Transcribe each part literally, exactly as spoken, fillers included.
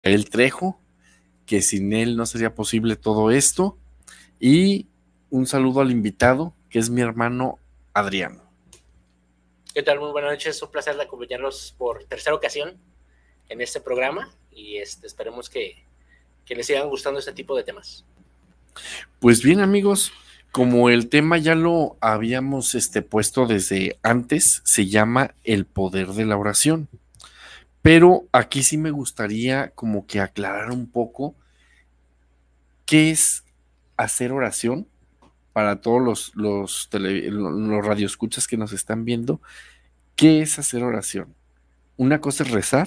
El Trejo, que sin él no sería posible todo esto. Y un saludo al invitado, que es mi hermano Adrián. ¿Qué tal? Muy buenas noches, es un placer de acompañarlos por tercera ocasión en este programa y este, esperemos que, que les sigan gustando este tipo de temas. Pues bien, amigos, como el tema ya lo habíamos este, puesto desde antes, se llama el poder de la oración. Pero aquí sí me gustaría como que aclarar un poco qué es hacer oración para todos los, los, tele, los radioescuchas que nos están viendo. ¿Qué es hacer oración? Una cosa es rezar,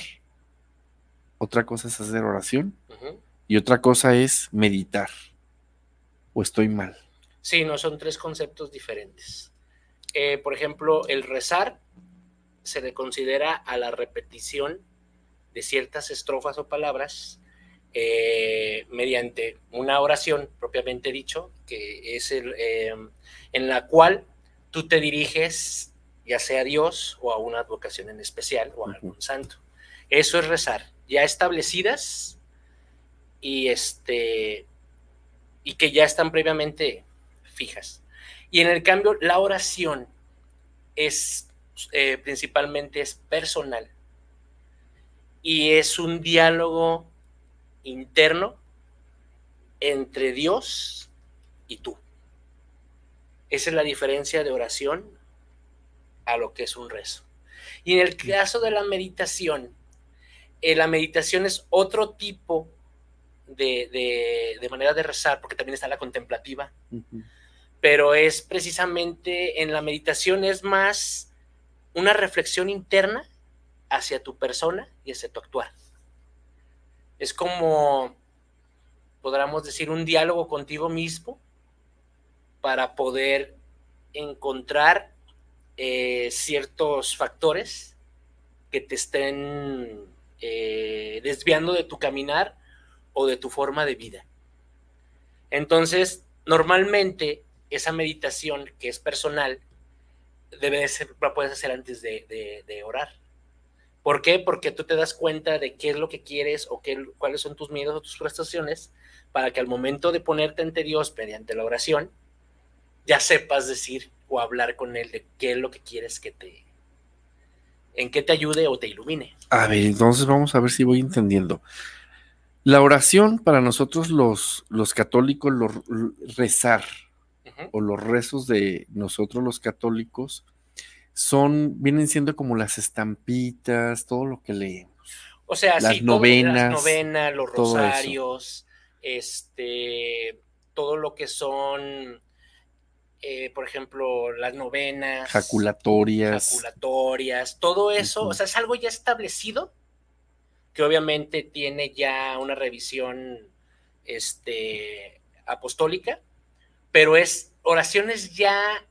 otra cosa es hacer oración Uh-huh. y otra cosa es meditar. ¿O estoy mal? Sí, no, son tres conceptos diferentes. Eh, por ejemplo, el rezar se le considera a la repetición de ciertas estrofas o palabras eh, mediante una oración propiamente dicho, que es el, eh, en la cual tú te diriges ya sea a Dios o a una advocación en especial o a uh-huh. algún santo. Eso es rezar, ya establecidas y, este, y que ya están previamente fijas. Y en el cambio, la oración es eh, principalmente es personal y es un diálogo interno entre Dios y tú. Esa es la diferencia de oración a lo que es un rezo. Y en el caso de la meditación, eh, la meditación es otro tipo de, de, de manera de rezar, porque también está la contemplativa, uh-huh. pero es precisamente en la meditación es más una reflexión interna hacia tu persona y hacia tu actuar. Es como, podríamos decir, un diálogo contigo mismo para poder encontrar eh, ciertos factores que te estén eh, desviando de tu caminar o de tu forma de vida. Entonces, normalmente esa meditación que es personal debe ser, la puedes hacer antes de, de, de orar. ¿Por qué? Porque tú te das cuenta de qué es lo que quieres o qué, cuáles son tus miedos o tus frustraciones para que al momento de ponerte ante Dios mediante la oración ya sepas decir o hablar con Él de qué es lo que quieres que te, en qué te ayude o te ilumine. A ver, entonces vamos a ver si voy entendiendo. La oración para nosotros los, los católicos, los, rezar uh-huh. o los rezos de nosotros los católicos son, vienen siendo como las estampitas, todo lo que leemos. O sea, las sí, novenas, todo, las novenas, los rosarios, este, todo lo que son, eh, por ejemplo, las novenas, jaculatorias, jaculatorias, todo eso, uh-huh. o sea, es algo ya establecido que obviamente tiene ya una revisión, este, apostólica, pero es oraciones ya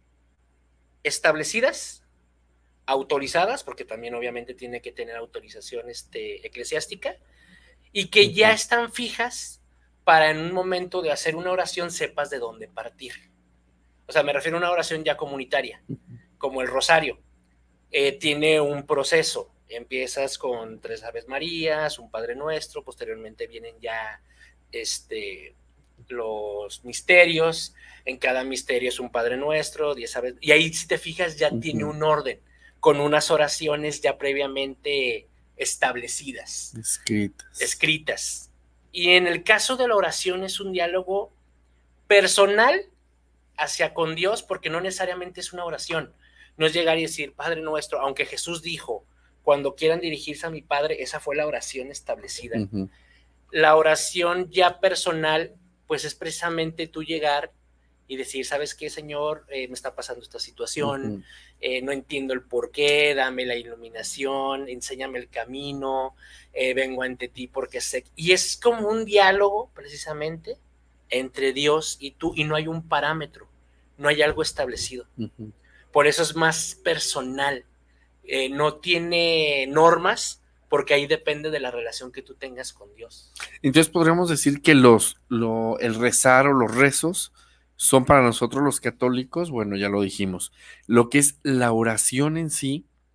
establecidas, autorizadas, porque también obviamente tiene que tener autorización este, eclesiástica, y que uh-huh. ya están fijas para en un momento de hacer una oración sepas de dónde partir. O sea, me refiero a una oración ya comunitaria, uh-huh. como el rosario. Eh, tiene un proceso. Empiezas con tres Aves Marías, un Padre Nuestro, posteriormente vienen ya este, los misterios, en cada misterio es un Padre Nuestro, diez Aves, y ahí si te fijas ya uh-huh. tiene un orden, con unas oraciones ya previamente establecidas, escritas. escritas. Y en el caso de la oración es un diálogo personal hacia con Dios, porque no necesariamente es una oración, no es llegar y decir Padre Nuestro, aunque Jesús dijo, cuando quieran dirigirse a mi Padre, esa fue la oración establecida. Uh-huh. La oración ya personal, pues es precisamente tú llegar y decir, ¿sabes qué, Señor? Eh, me está pasando esta situación, uh-huh. eh, no entiendo el por qué, dame la iluminación, enséñame el camino, eh, vengo ante ti porque sé... Y es como un diálogo, precisamente, entre Dios y tú, y no hay un parámetro, no hay algo establecido. Uh-huh. Por eso es más personal, eh, no tiene normas, porque ahí depende de la relación que tú tengas con Dios. Entonces podríamos decir que los, lo, el rezar o los rezos son para nosotros los católicos, bueno, ya lo dijimos. Lo que es la oración en sí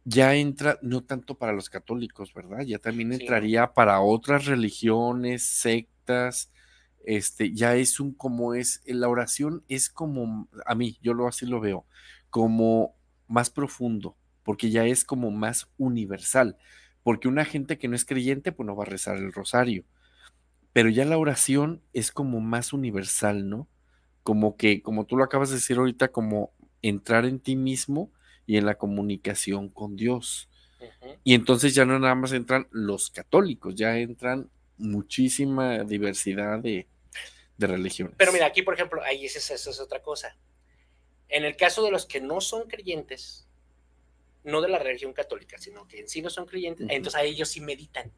ya entra, no tanto para los católicos, ¿verdad? Ya también Sí, ¿no? entraría para otras religiones, sectas, este, ya es un como es, la oración es como, a mí, yo lo así lo veo, como más profundo, porque ya es como más universal, porque una gente que no es creyente, pues no va a rezar el rosario, pero ya la oración es como más universal, ¿no? Como que, como tú lo acabas de decir ahorita, como entrar en ti mismo y en la comunicación con Dios. Ujú. Y entonces ya no nada más entran los católicos, ya entran muchísima diversidad de, de Pero mira, religiones. aquí, por ejemplo, ahí esa es, es otra cosa. En el caso de los que no son creyentes, no de la religión católica, sino que en sí no son creyentes, Ujú, entonces a ellos sí meditan.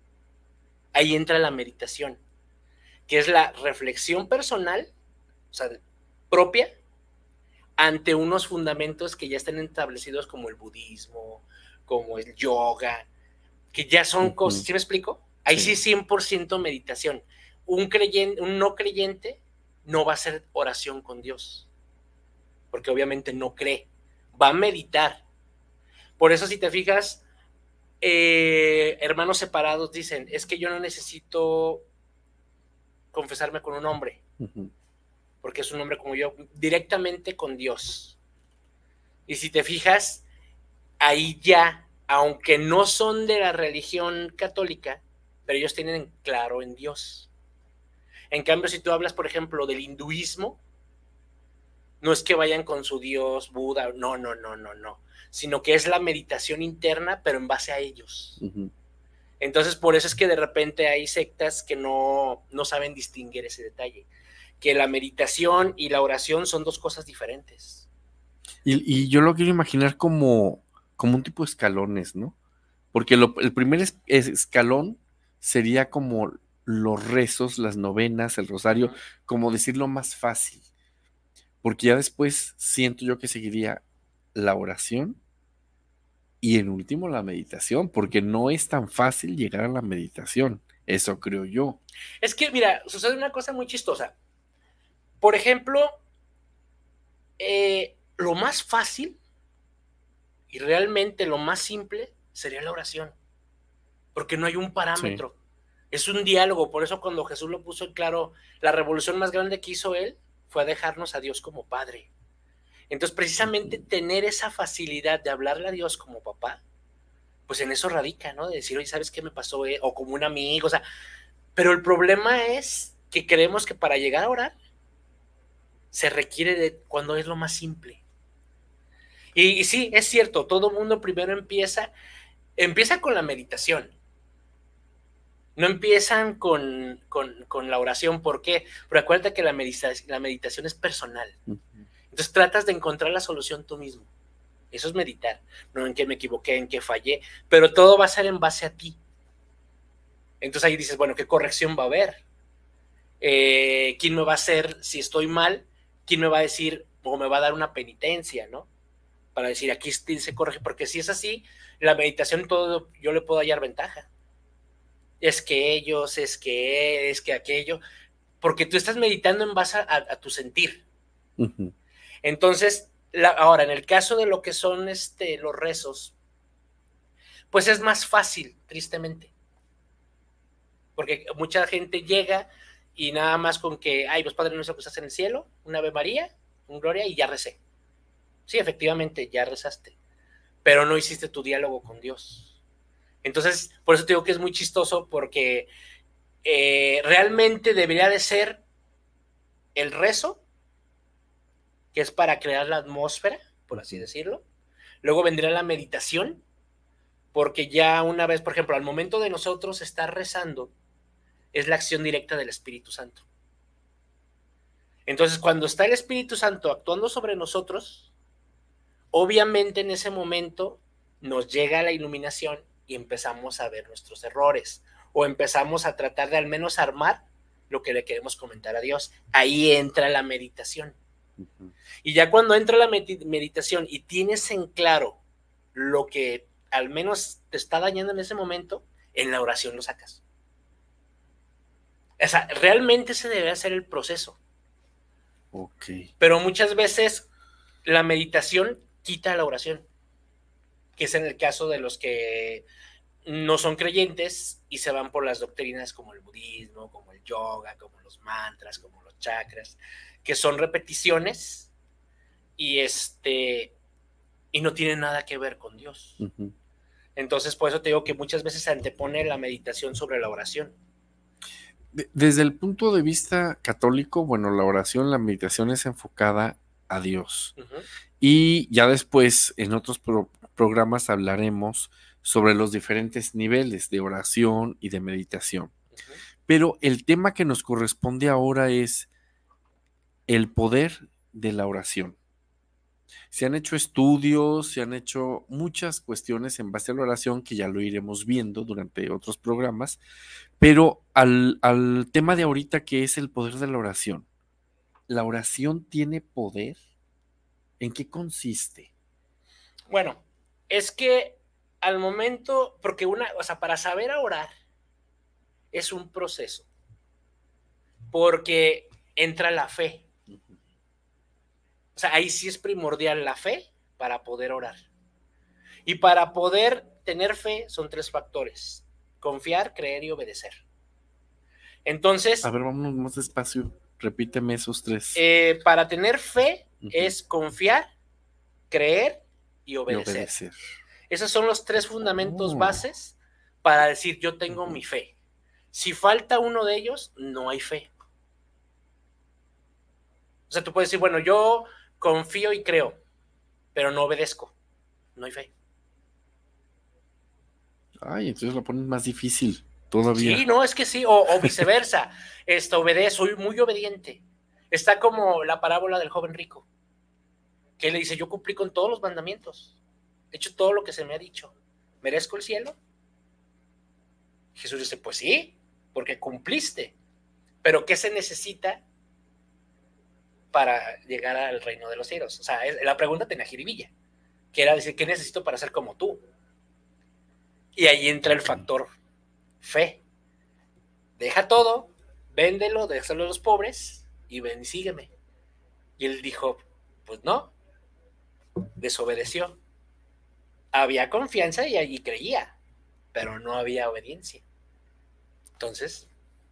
Ahí entra la meditación, que es la reflexión personal, o sea, propia, ante unos fundamentos que ya están establecidos como el budismo, como el yoga, que ya son cosas, ujú, ¿sí me explico? Ahí sí sí. cien por ciento meditación. Un, creyente, un no creyente no va a hacer oración con Dios, porque obviamente no cree, va a meditar. Por eso si te fijas, eh, hermanos separados dicen, es que yo no necesito confesarme con un hombre, Ujú, porque es un hombre como yo, directamente con Dios. Y si te fijas, ahí ya, aunque no son de la religión católica, pero ellos tienen claro en Dios. En cambio, si tú hablas, por ejemplo, del hinduismo, no es que vayan con su Dios, Buda, no, no, no, no, no, sino que es la meditación interna, pero en base a ellos. ujú. Entonces, por eso es que de repente hay sectas que no, no saben distinguir ese detalle, que la meditación y la oración son dos cosas diferentes. Y, y yo lo quiero imaginar como, como un tipo de escalones, ¿no? Porque lo- el primer es- es- escalón sería como los rezos, las novenas, el rosario, Uh-huh. como decirlo más fácil, porque ya después siento yo que seguiría la oración y en último la meditación, porque no es tan fácil llegar a la meditación, eso creo yo. Es que, mira, sucede una cosa muy chistosa. Por ejemplo, eh, lo más fácil y realmente lo más simple sería la oración, porque no hay un Sí. parámetro. Es un diálogo, por eso cuando Jesús lo puso en claro, la revolución más grande que hizo él fue dejarnos a Dios como Padre. Entonces, precisamente Ujú, tener esa facilidad de hablarle a Dios como papá, pues en eso radica, ¿no? De decir, oye, ¿sabes qué me pasó? Eh? O como un amigo, o sea, pero el problema es que creemos que para llegar a orar se requiere de cuando es lo más simple. Y, y sí, es cierto, todo mundo primero empieza, empieza con la meditación. No empiezan con, con, con la oración. ¿Por qué? Pero acuérdate que la, medita la meditación es personal. ujú. Entonces tratas de encontrar la solución tú mismo. Eso es meditar. No en qué me equivoqué, en qué fallé, pero todo va a ser en base a ti. Entonces ahí dices, bueno, ¿qué corrección va a haber? Eh, ¿Quién me va a hacer si estoy mal? ¿Quién me va a decir o me va a dar una penitencia, ¿no? Para decir, aquí se corrige, porque si es así, la meditación todo yo le puedo hallar ventaja. Es que ellos, es que, es que aquello, porque tú estás meditando en base a, a tu sentir. Ujú. Entonces, la, ahora, en el caso de lo que son este, los rezos, pues es más fácil, tristemente, porque mucha gente llega y nada más con que, ay, pues Padre nuestro que estás en el cielo, una Ave María, un Gloria y ya recé. Sí, efectivamente, ya rezaste, pero no hiciste tu diálogo con Dios. Entonces, por eso te digo que es muy chistoso, porque eh, realmente debería de ser el rezo, que es para crear la atmósfera, por así Ujú. decirlo. Luego vendría la meditación, porque ya una vez, por ejemplo, al momento de nosotros estar rezando, es la acción directa del Espíritu Santo. Entonces, cuando está el Espíritu Santo actuando sobre nosotros, obviamente en ese momento nos llega la iluminación y empezamos a ver nuestros errores o empezamos a tratar de al menos armar lo que le queremos comentar a Dios. Ahí entra la meditación. Ujú. Y ya cuando entra la med meditación y tienes en claro lo que al menos te está dañando en ese momento, en la oración lo sacas. O sea, realmente ese debe hacer el proceso. Ok. Pero muchas veces la meditación quita la oración. que es en el caso de los que no son creyentes y se van por las doctrinas como el budismo, como el yoga, como los mantras, como los chakras, que son repeticiones y este y no tienen nada que ver con Dios. Uh-huh. Entonces, por eso te digo que muchas veces se antepone la meditación sobre la oración. Desde el punto de vista católico, bueno, la oración, la meditación es enfocada a Dios. Uh-huh. Y ya después, en otros pro- programas hablaremos sobre los diferentes niveles de oración y de meditación. Uh-huh. Pero el tema que nos corresponde ahora es el poder de la oración. Se han hecho estudios, se han hecho muchas cuestiones en base a la oración que ya lo iremos viendo durante otros programas, pero al, al tema de ahorita que es el poder de la oración. ¿La oración tiene poder? ¿En qué consiste? Bueno, es que al momento, porque una, o sea, para saber orar es un proceso, porque entra la fe. O sea, ahí sí es primordial la fe para poder orar. Y para poder tener fe son tres factores: confiar, creer y obedecer. Entonces... A ver, vámonos más despacio. Repíteme esos tres. Eh, para tener fe uh-huh. es confiar, creer y obedecer. y obedecer. Esos son los tres fundamentos oh. bases para decir yo tengo uh-huh. mi fe. Si falta uno de ellos, no hay fe. O sea, tú puedes decir, bueno, yo confío y creo, pero no obedezco. No hay fe. Ay, entonces lo ponen más difícil todavía. Sí, no, es que sí, o, o viceversa. Esto, obedezco, soy muy obediente. Está como la parábola del joven rico, que le dice, yo cumplí con todos los mandamientos, he hecho todo lo que se me ha dicho, ¿merezco el cielo? Jesús dice, pues sí, porque cumpliste, pero ¿qué se necesita para llegar al reino de los cielos? O sea, la pregunta tenía jiribilla, que era decir, ¿qué necesito para ser como tú? Y ahí entra el factor fe. Deja todo, véndelo, déjalo a los pobres y ven y sígueme. Y él dijo, pues no, desobedeció. Había confianza y allí creía, pero no había obediencia. Entonces,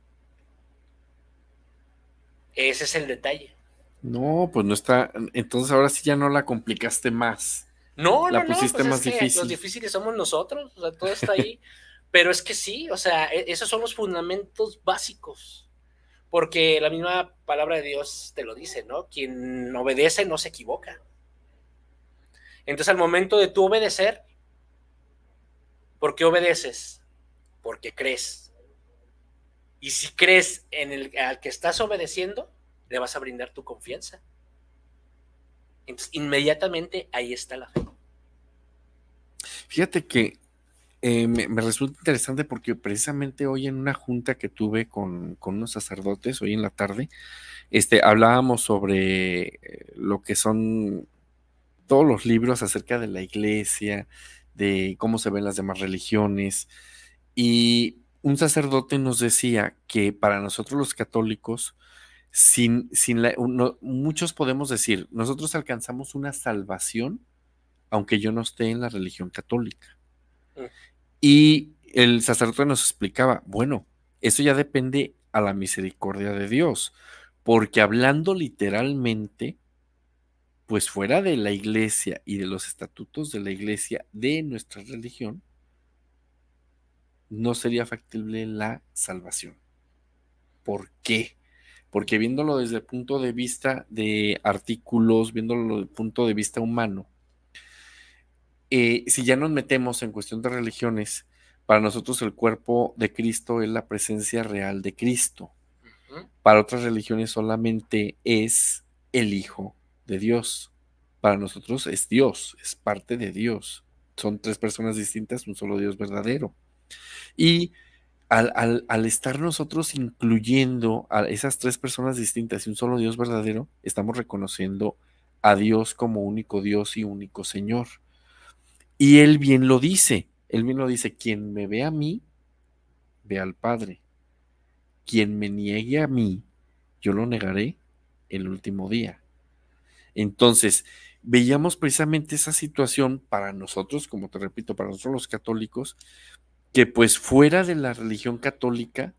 ese es el detalle. No, pues no está, entonces ahora sí ya no la complicaste más. No, la no, pusiste no, pues más es que difícil. Los difíciles somos nosotros, o sea, todo está ahí. Pero es que sí, o sea, esos son los fundamentos básicos. Porque la misma palabra de Dios te lo dice, ¿no? Quien obedece no se equivoca. Entonces, al momento de tú obedecer, ¿por qué obedeces? Porque crees. Y si crees en el al que estás obedeciendo, le vas a brindar tu confianza. Entonces, inmediatamente ahí está la fe. Fíjate que eh, me, me resulta interesante porque precisamente hoy en una junta que tuve con, con unos sacerdotes, hoy en la tarde, este, hablábamos sobre eh, lo que son todos los libros acerca de la iglesia, de cómo se ven las demás religiones, y un sacerdote nos decía que para nosotros los católicos, sin, sin la, uno, muchos podemos decir, nosotros alcanzamos una salvación, aunque yo no esté en la religión católica. Mm. Y el sacerdote nos explicaba, bueno, eso ya depende a la misericordia de Dios, porque hablando literalmente, pues fuera de la iglesia y de los estatutos de la iglesia de nuestra religión, no sería factible la salvación. ¿Por qué? Porque viéndolo desde el punto de vista de artículos, viéndolo desde el punto de vista humano, eh, si ya nos metemos en cuestión de religiones, para nosotros el cuerpo de Cristo es la presencia real de Cristo. Uh-huh. Para otras religiones solamente es el Hijo de Dios. Para nosotros es Dios, es parte de Dios. Son tres personas distintas, un solo Dios verdadero. Y al, al, al estar nosotros incluyendo a esas tres personas distintas y un solo Dios verdadero, estamos reconociendo a Dios como único Dios y único Señor. Y Él bien lo dice, Él bien lo dice, quien me ve a mí, ve al Padre. Quien me niegue a mí, yo lo negaré el último día. Entonces, veíamos precisamente esa situación para nosotros, como te repito, para nosotros los católicos, que pues fuera de la religión católica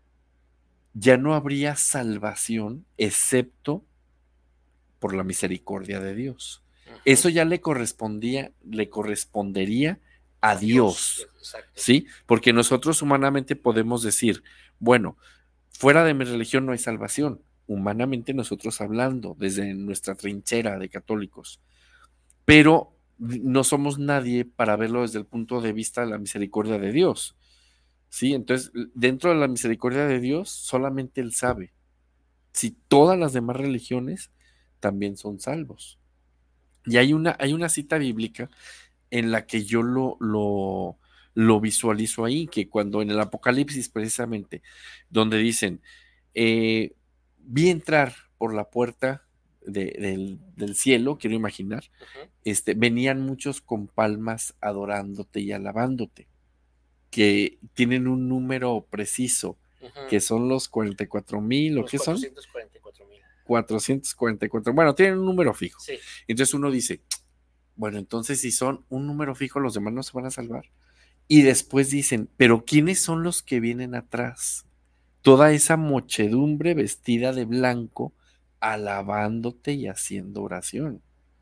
ya no habría salvación excepto por la misericordia de Dios. Uh-huh. Eso ya le correspondía, le correspondería a Dios, Dios, ¿sí? Porque nosotros humanamente podemos decir, bueno, fuera de mi religión no hay salvación, humanamente nosotros hablando, desde nuestra trinchera de católicos, pero no somos nadie para verlo desde el punto de vista de la misericordia de Dios, ¿sí? Entonces, dentro de la misericordia de Dios, solamente Él sabe si todas las demás religiones también son salvos. Y hay una, hay una cita bíblica en la que yo lo, lo, lo visualizo ahí, que cuando en el Apocalipsis precisamente, donde dicen, eh, vi entrar por la puerta de, del, del cielo, quiero imaginar, uh-huh. este, venían muchos con palmas adorándote y alabándote, que tienen un número preciso, uh-huh. que son los cuarenta y cuatro mil, ¿o qué son? cuatrocientos cuarenta y cuatro mil. cuatrocientos cuarenta y cuatro, bueno, tienen un número fijo. Sí. Entonces uno dice, bueno, entonces si son un número fijo, los demás no se van a salvar. Y después dicen, pero ¿quiénes son los que vienen atrás? Toda esa muchedumbre vestida de blanco, alabándote y haciendo oración.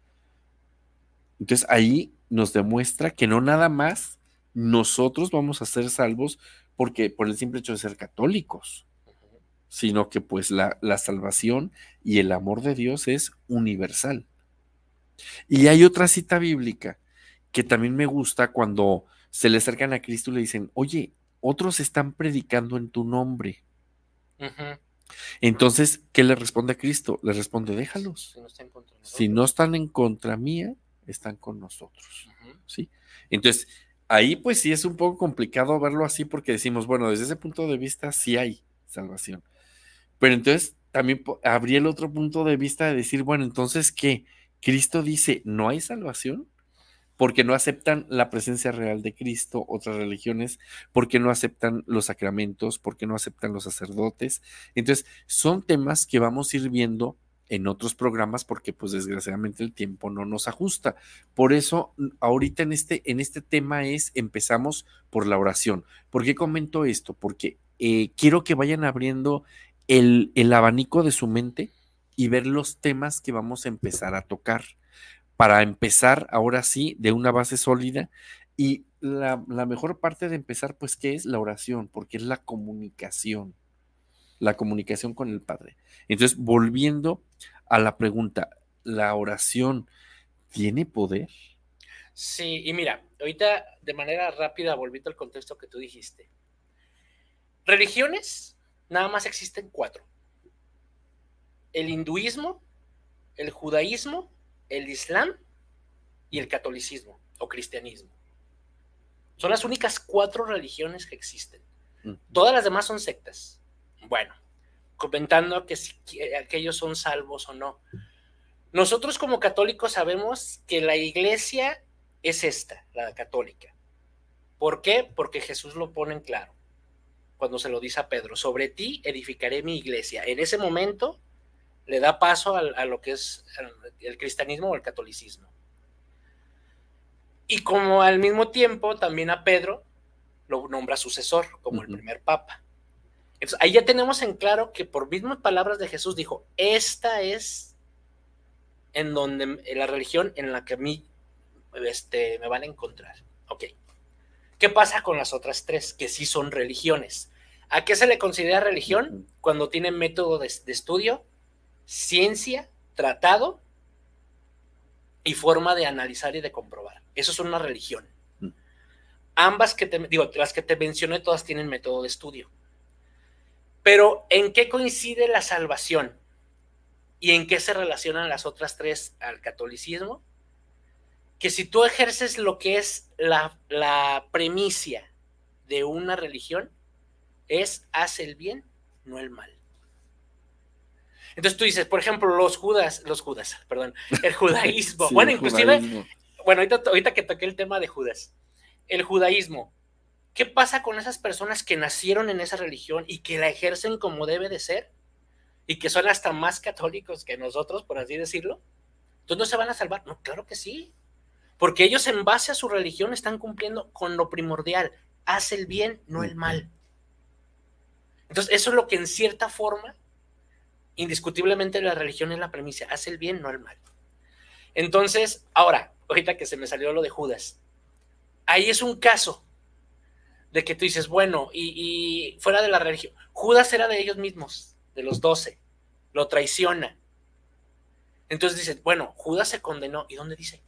Entonces ahí nos demuestra que no nada más nosotros vamos a ser salvos porque por el simple hecho de ser católicos, sino que pues la, la salvación y el amor de Dios es universal. Y hay otra cita bíblica que también me gusta cuando se le acercan a Cristo y le dicen, oye, otros están predicando en tu nombre. Uh-huh. Entonces, ¿qué le responde a Cristo? Le responde, déjalos. Si no están, contra si no están en contra mía, están con nosotros. Uh-huh. ¿Sí? Entonces, ahí pues sí es un poco complicado verlo así porque decimos, bueno, desde ese punto de vista sí hay salvación. Pero entonces también habría el otro punto de vista de decir, bueno, entonces, ¿qué? Cristo dice, ¿no hay salvación? Porque no aceptan la presencia real de Cristo, otras religiones, porque no aceptan los sacramentos, porque no aceptan los sacerdotes. Entonces, son temas que vamos a ir viendo en otros programas porque pues desgraciadamente el tiempo no nos ajusta. Por eso, ahorita en este, en este tema es, empezamos por la oración. ¿Por qué comento esto? Porque eh, quiero que vayan abriendo el, el abanico de su mente y ver los temas que vamos a empezar a tocar, para empezar ahora sí de una base sólida. Y la, la mejor parte de empezar, pues, ¿qué es? La oración, porque es la comunicación, la comunicación con el Padre. Entonces, volviendo a la pregunta, ¿la oración tiene poder? Sí, y mira, ahorita de manera rápida, volviendo al contexto que tú dijiste. Religiones, nada más existen cuatro. El hinduismo, el judaísmo, el islam y el catolicismo o cristianismo. Son las únicas cuatro religiones que existen. Todas las demás son sectas. Bueno, comentando que si aquellos son salvos o no. Nosotros como católicos sabemos que la iglesia es esta, la católica. ¿Por qué? Porque Jesús lo pone en claro cuando se lo dice a Pedro, sobre ti edificaré mi iglesia. En ese momento le da paso a, a lo que es el, el cristianismo o el catolicismo. Y como al mismo tiempo también a Pedro lo nombra sucesor, como uh-huh. el primer papa. Entonces, ahí ya tenemos en claro que por mismas palabras de Jesús dijo, esta es en donde en la religión en la que a mí este, me van a encontrar. Ok. ¿Qué pasa con las otras tres? Que sí son religiones. ¿A qué se le considera religión? Uh-huh. Cuando tiene método de, de estudio, ciencia, tratado y forma de analizar y de comprobar. Eso es una religión. Uh-huh. Ambas que te digo, las que te mencioné todas tienen método de estudio. Pero ¿en qué coincide la salvación? ¿Y en qué se relacionan las otras tres al catolicismo? Que si tú ejerces lo que es la, la premisa de una religión, es haz el bien, no el mal. Entonces tú dices, por ejemplo, los judas, los judas, perdón, el judaísmo. Sí, bueno, el inclusive, judaísmo. bueno, ahorita, ahorita que toqué el tema de Judas, el judaísmo. ¿Qué pasa con esas personas que nacieron en esa religión y que la ejercen como debe de ser? Y que son hasta más católicos que nosotros, por así decirlo. Entonces no se van a salvar. No, claro que sí. Porque ellos en base a su religión están cumpliendo con lo primordial. Haz el bien, no el mal. Entonces eso es lo que en cierta forma, indiscutiblemente la religión es la premisa. Haz el bien, no el mal. Entonces, ahora, ahorita que se me salió lo de Judas, ahí es un caso de que tú dices, bueno, y, y fuera de la religión, Judas era de ellos mismos, de los doce, lo traiciona. Entonces dices, bueno, Judas se condenó, ¿y dónde dice?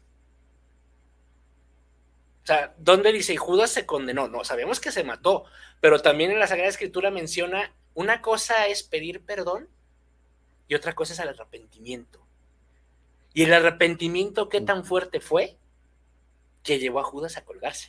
O sea, ¿dónde dice? Judas se condenó. No, sabemos que se mató, pero también en la Sagrada Escritura menciona, una cosa es pedir perdón y otra cosa es el arrepentimiento. Y el arrepentimiento, ¿qué tan fuerte fue? Que llevó a Judas a colgarse.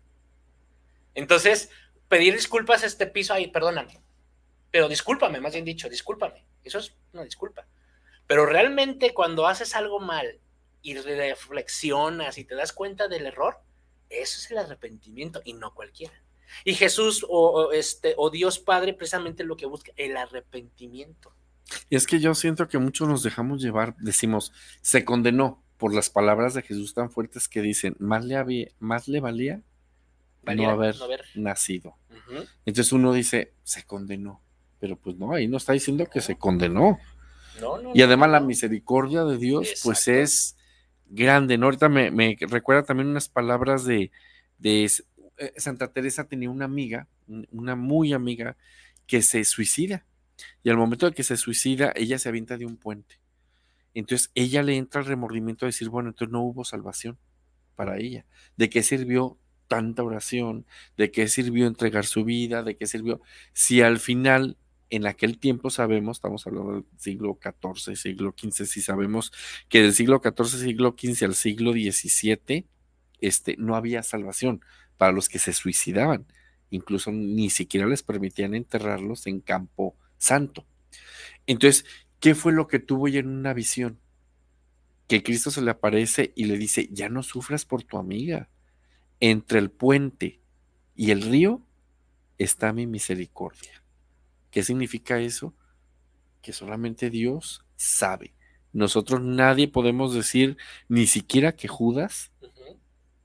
Entonces, pedir disculpas a este piso, ahí, perdóname, pero discúlpame, más bien dicho, discúlpame. Eso es una disculpa. Pero realmente cuando haces algo mal y reflexionas y te das cuenta del error, eso es el arrepentimiento y no cualquiera. Y Jesús o, o, este, o Dios Padre precisamente lo que busca, el arrepentimiento. Y es que yo siento que muchos nos dejamos llevar, decimos, se condenó por las palabras de Jesús tan fuertes que dicen, más le, había, más le valía, valía no, haber no haber nacido. Uh-huh. Entonces uno dice, se condenó, pero pues no, ahí no está diciendo que se condenó. No, no, y además no, la no. misericordia de Dios, exacto, pues es grande, ¿no? Ahorita me, me recuerda también unas palabras de, de eh, Santa Teresa. Tenía una amiga, una muy amiga, que se suicida, y al momento de que se suicida, ella se avienta de un puente. Entonces ella le entra el remordimiento de decir, bueno, entonces no hubo salvación para ella. ¿De qué sirvió tanta oración? ¿De qué sirvió entregar su vida? ¿De qué sirvió? Si al final, en aquel tiempo sabemos, estamos hablando del siglo catorce, siglo quince, si sabemos que del siglo catorce, siglo quince al siglo diecisiete, este, no había salvación para los que se suicidaban. Incluso ni siquiera les permitían enterrarlos en Campo Santo. Entonces, ¿qué fue lo que tuvo ella en una visión? Que Cristo se le aparece y le dice, ya no sufras por tu amiga. Entre el puente y el río está mi misericordia. ¿Qué significa eso? Que solamente Dios sabe. Nosotros nadie podemos decir, ni siquiera que Judas uh-huh.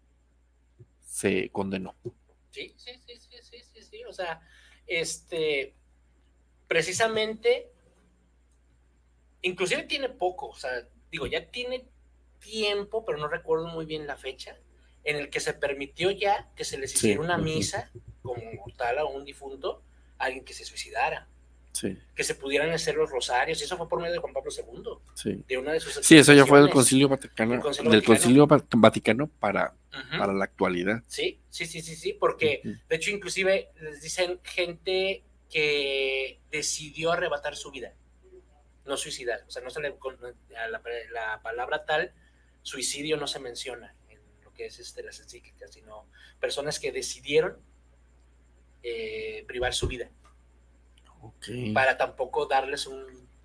se condenó. Sí, sí, sí, sí, sí, sí, sí. O sea, este, precisamente, inclusive tiene poco, o sea, digo, ya tiene tiempo, pero no recuerdo muy bien la fecha, en el que se permitió ya que se les hiciera sí. una misa como tal a un difunto, a alguien que se suicidara. Sí. Que se pudieran hacer los rosarios, y eso fue por medio de Juan Pablo segundo. Sí, de una de sus sí, eso ya fue del Concilio Vaticano, del Concilio del Vaticano. Concilio Vaticano para, uh-huh. para la actualidad. Sí, sí, sí, sí, sí, porque uh-huh. de hecho inclusive les dicen gente que decidió arrebatar su vida, no suicidar, o sea, no se le, la, la palabra tal, suicidio no se menciona en lo que es este, las encíclicas, sino personas que decidieron eh, privar su vida. Okay. Para tampoco darles un,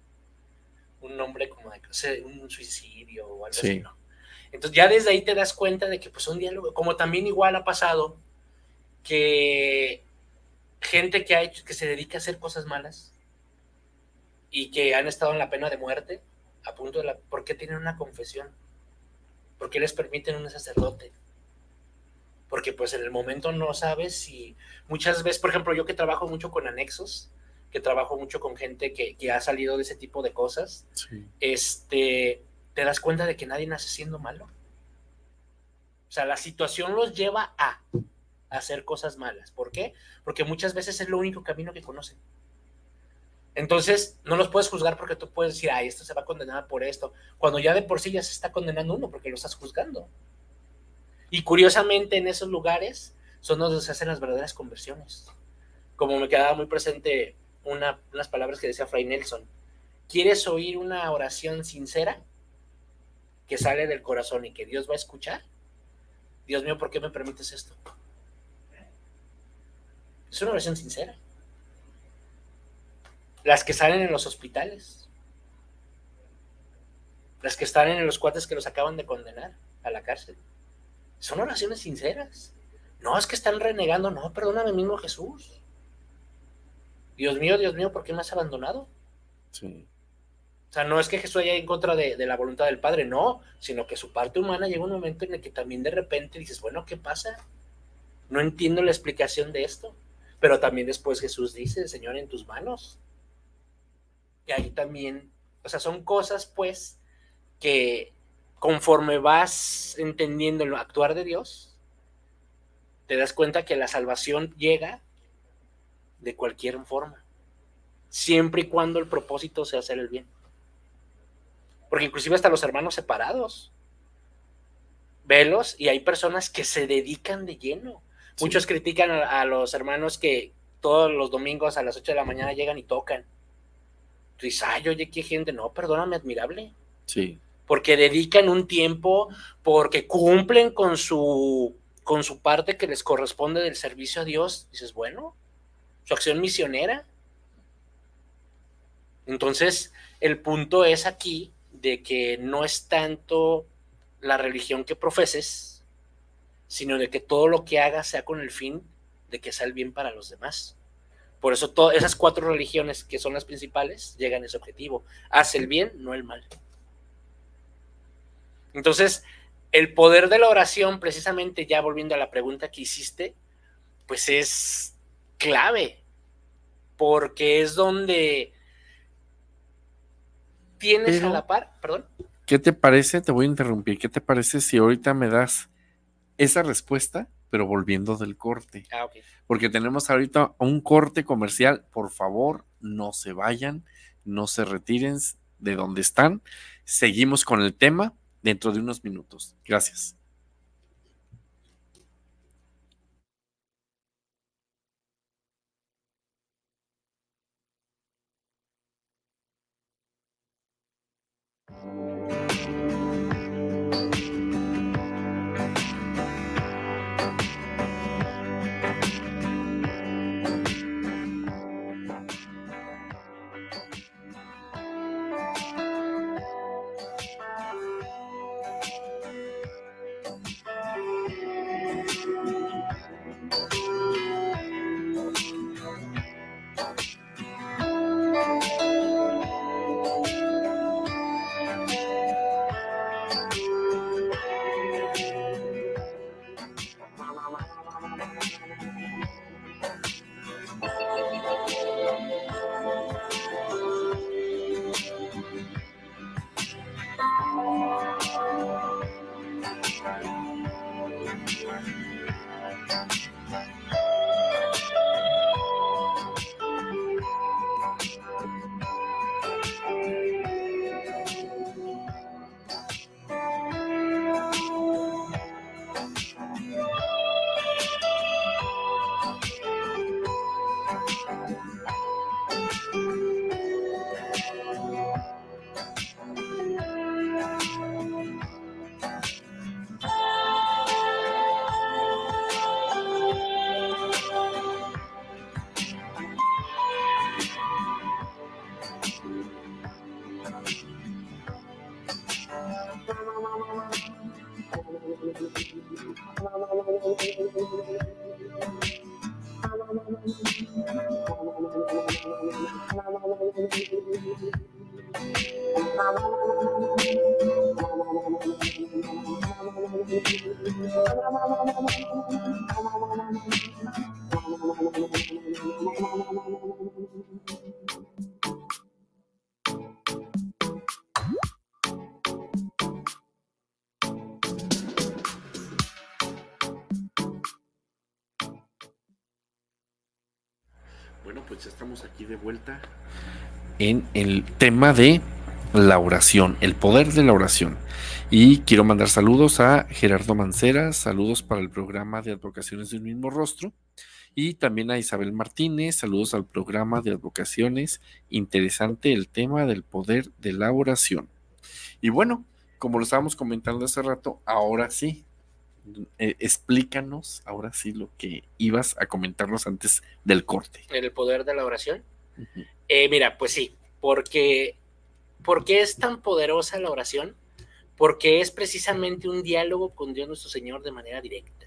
un nombre como de un suicidio o algo sí. así, ¿no? Entonces ya desde ahí te das cuenta de que pues un diálogo, como también igual ha pasado que gente que ha hecho, que se dedica a hacer cosas malas y que han estado en la pena de muerte, a punto de la, ¿por qué tienen una confesión? ¿Por qué les permiten un sacerdote? Porque pues en el momento no sabes si, muchas veces, por ejemplo, yo que trabajo mucho con anexos, que trabajo mucho con gente que, que ha salido de ese tipo de cosas, sí. este, te das cuenta de que nadie nace siendo malo. O sea, la situación los lleva a, a hacer cosas malas. ¿Por qué? Porque muchas veces es lo único camino que conocen. Entonces, no los puedes juzgar porque tú puedes decir, ay, esto se va a condenar por esto, cuando ya de por sí ya se está condenando uno porque lo estás juzgando. Y curiosamente en esos lugares son donde se hacen las verdaderas conversiones. Como me quedaba muy presente Una, unas palabras que decía Fray Nelson. ¿Quieres oír una oración sincera que sale del corazón y que Dios va a escuchar? Dios mío, ¿por qué me permites esto? Es una oración sincera. Las que salen en los hospitales, las que están en los cuates que los acaban de condenar a la cárcel, son oraciones sinceras. No, es que están renegando. No, perdóname mismo Jesús. Dios mío, Dios mío, ¿por qué me has abandonado? Sí. O sea, no es que Jesús haya en contra de, de la voluntad del Padre, no, sino que su parte humana llega un momento en el que también de repente dices, bueno, ¿qué pasa? No entiendo la explicación de esto. Pero también después Jesús dice, Señor, en tus manos. Y ahí también, o sea, son cosas pues que conforme vas entendiendo el actuar de Dios, te das cuenta que la salvación llega de cualquier forma, siempre y cuando el propósito sea hacer el bien. Porque inclusive hasta los hermanos separados, velos, y hay personas que se dedican de lleno. Sí. Muchos critican a, a los hermanos que todos los domingos a las ocho de la mañana llegan y tocan. Tú dices, ay, oye, qué gente, no, perdóname, admirable. Sí. Porque dedican un tiempo, porque cumplen con su, con su parte que les corresponde del servicio a Dios. Dices, bueno, su acción misionera. Entonces, el punto es aquí de que no es tanto la religión que profeses, sino de que todo lo que hagas sea con el fin de que sea el bien para los demás. Por eso todas esas cuatro religiones que son las principales llegan a ese objetivo. Haz el bien, no el mal. Entonces, el poder de la oración, precisamente ya volviendo a la pregunta que hiciste, pues es clave, porque es donde tienes Pero, a la par, perdón. ¿Qué te parece? Te voy a interrumpir. ¿Qué te parece si ahorita me das esa respuesta, pero volviendo del corte? Ah, ok. Porque tenemos ahorita un corte comercial. Por favor, no se vayan, no se retiren de donde están. Seguimos con el tema dentro de unos minutos. Gracias. Bueno, pues ya estamos aquí de vuelta en el tema de la oración, el poder de la oración. Y quiero mandar saludos a Gerardo Mancera, saludos para el programa de Advocaciones de un Mismo Rostro, y también a Isabel Martínez, saludos al programa de Advocaciones. Interesante el tema del poder de la oración. Y bueno, como lo estábamos comentando hace rato, ahora sí, eh, explícanos ahora sí lo que ibas a comentarnos antes del corte. ¿El poder de la oración? Uh-huh. Eh, mira, pues sí, porque, porque es tan poderosa la oración, porque es precisamente un diálogo con Dios nuestro Señor de manera directa.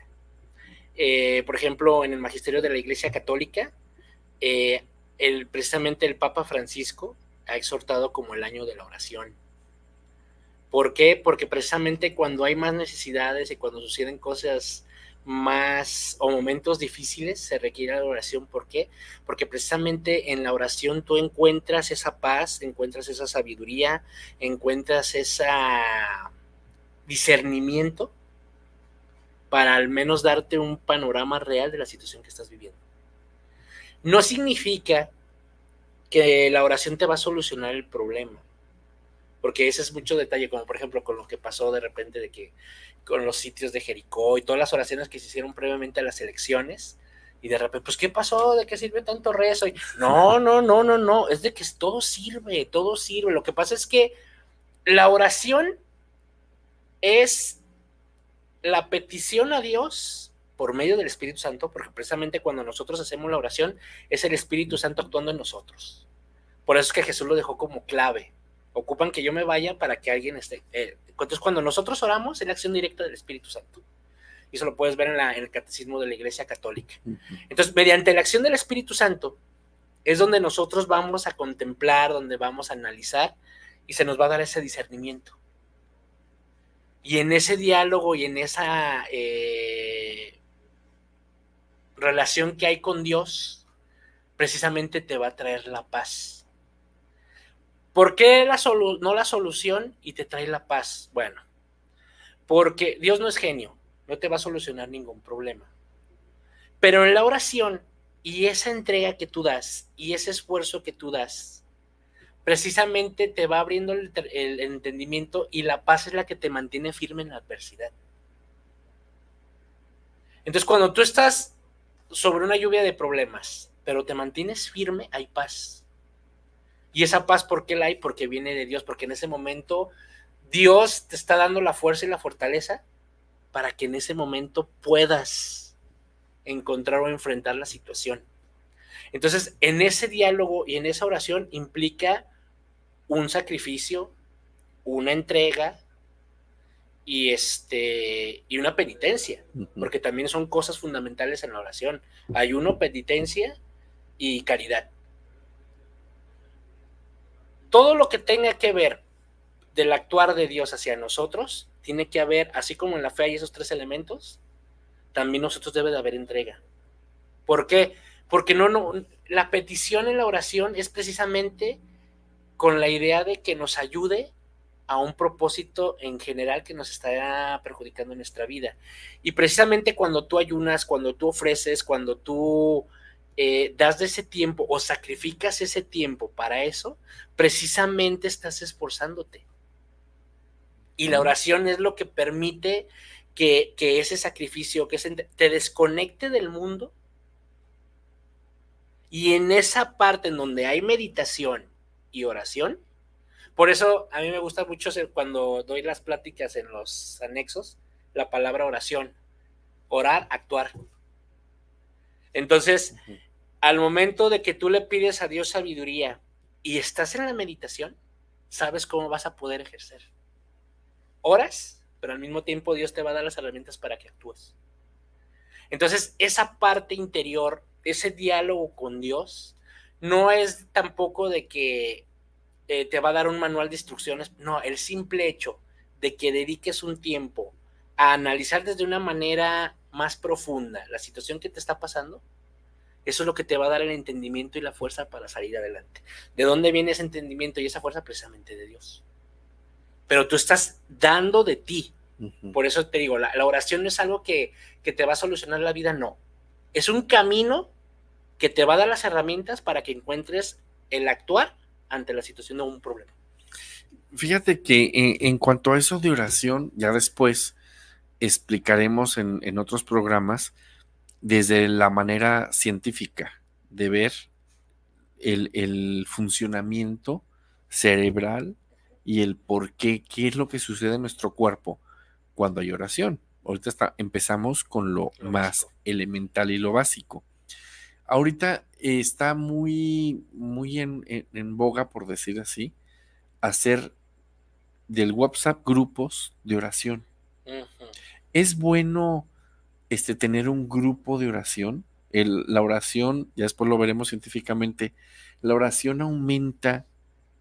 Eh, por ejemplo, en el magisterio de la Iglesia Católica, eh, el, precisamente el Papa Francisco ha exhortado como el año de la oración. ¿Por qué? Porque precisamente cuando hay más necesidades y cuando suceden cosas más o momentos difíciles se requiere la oración. ¿Por qué? Porque precisamente en la oración tú encuentras esa paz, encuentras esa sabiduría, encuentras ese discernimiento para al menos darte un panorama real de la situación que estás viviendo. No significa que la oración te va a solucionar el problema, porque ese es mucho detalle, como por ejemplo con lo que pasó de repente de que con los sitios de Jericó y todas las oraciones que se hicieron previamente a las elecciones, y de repente, pues, ¿qué pasó? ¿De qué sirve tanto rezo? Y, no, no, no, no, no, es de que todo sirve, todo sirve. Lo que pasa es que la oración es la petición a Dios por medio del Espíritu Santo, porque precisamente cuando nosotros hacemos la oración, es el Espíritu Santo actuando en nosotros. Por eso es que Jesús lo dejó como clave. Ocupan que yo me vaya para que alguien esté. Eh, entonces, cuando nosotros oramos, es la acción directa del Espíritu Santo. Y eso lo puedes ver en, la, en el Catecismo de la Iglesia Católica. Entonces, mediante la acción del Espíritu Santo, es donde nosotros vamos a contemplar, donde vamos a analizar, y se nos va a dar ese discernimiento. Y en ese diálogo y en esa eh, relación que hay con Dios, precisamente te va a traer la paz. ¿Por qué la solu- no la solución y te trae la paz? Bueno, porque Dios no es genio, no te va a solucionar ningún problema. Pero en la oración y esa entrega que tú das y ese esfuerzo que tú das, precisamente te va abriendo el, el entendimiento, y la paz es la que te mantiene firme en la adversidad. Entonces, cuando tú estás sobre una lluvia de problemas, pero te mantienes firme, hay paz. Y esa paz, ¿por qué la hay? Porque viene de Dios, porque en ese momento Dios te está dando la fuerza y la fortaleza para que en ese momento puedas encontrar o enfrentar la situación. Entonces, en ese diálogo y en esa oración implica un sacrificio, una entrega y, este, y una penitencia, porque también son cosas fundamentales en la oración. Ayuno, penitencia y caridad. Todo lo que tenga que ver del actuar de Dios hacia nosotros, tiene que haber, así como en la fe hay esos tres elementos, también nosotros debe de haber entrega. ¿Por qué? Porque no, no, la petición en la oración es precisamente con la idea de que nos ayude a un propósito en general que nos está perjudicando en nuestra vida. Y precisamente cuando tú ayunas, cuando tú ofreces, cuando tú eh, das de ese tiempo o sacrificas ese tiempo para eso, precisamente estás esforzándote. Y la oración es lo que permite que, que ese sacrificio, que ese, te desconecte del mundo, y en esa parte en donde hay meditación y oración. Por eso a mí me gusta mucho cuando doy las pláticas en los anexos, la palabra oración, orar, actuar. Entonces, uh-huh. al momento de que tú le pides a Dios sabiduría y estás en la meditación, sabes cómo vas a poder ejercer. Oras, pero al mismo tiempo Dios te va a dar las herramientas para que actúes. Entonces, esa parte interior, ese diálogo con Dios, no es tampoco de que Eh, te va a dar un manual de instrucciones. No, el simple hecho de que dediques un tiempo a analizar desde una manera más profunda la situación que te está pasando, eso es lo que te va a dar el entendimiento y la fuerza para salir adelante. ¿De dónde viene ese entendimiento y esa fuerza? Precisamente de Dios. Pero tú estás dando de ti. Uh-huh. Por eso te digo, la, la oración no es algo que, que te va a solucionar la vida, no. Es un camino que te va a dar las herramientas para que encuentres el actuar ante la situación de un problema. Fíjate que en, en cuanto a eso de oración, ya después explicaremos en, en otros programas desde la manera científica de ver el, el funcionamiento cerebral y el por qué, qué es lo que sucede en nuestro cuerpo cuando hay oración. Ahorita está, empezamos con lo, lo más básico. Elemental y lo básico. Ahorita está muy, muy en, en, en boga, por decir así, hacer del WhatsApp grupos de oración. Uh-huh. Es bueno este, tener un grupo de oración. El, la oración, ya después lo veremos científicamente, la oración aumenta